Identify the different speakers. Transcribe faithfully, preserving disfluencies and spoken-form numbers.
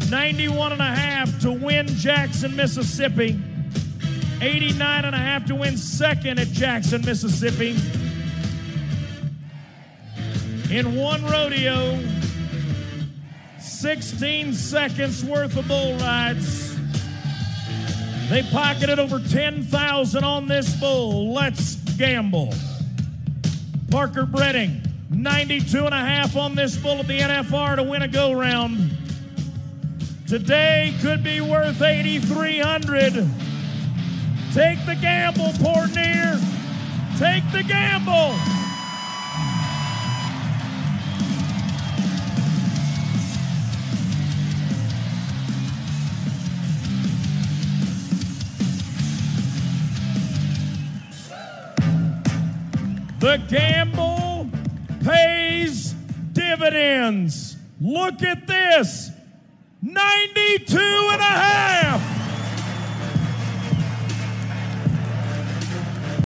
Speaker 1: ninety-one and a half to win Jackson, Mississippi. eighty-nine and a half to win second at Jackson, Mississippi. In one rodeo, sixteen seconds worth of bull rides. They pocketed over ten thousand on this bull. Let's gamble. Parker Bredding, ninety-two and a half on this bull at the N F R to win a go-round. Today could be worth eighty-three hundred. Take the gamble, Portenier. Take the gamble. The gamble pays dividends. Look at this. ninety-two and a half.